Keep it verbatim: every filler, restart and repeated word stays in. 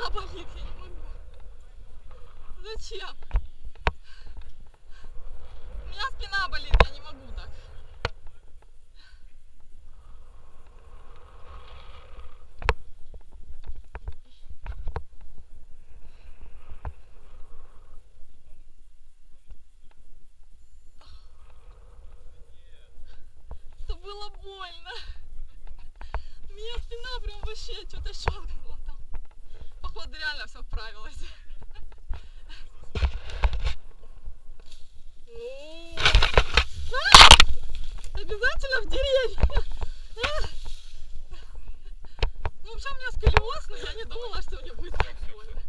спина болит, я не могу. Зачем? У меня спина болит, я не могу так. Это было больно. У меня спина прям вообще что-то щелкнуло там. Походу реально все вправилось. Обязательно в деревню. Ну, вообще у меня сколиоз, но я не думала, что мне будет так больно.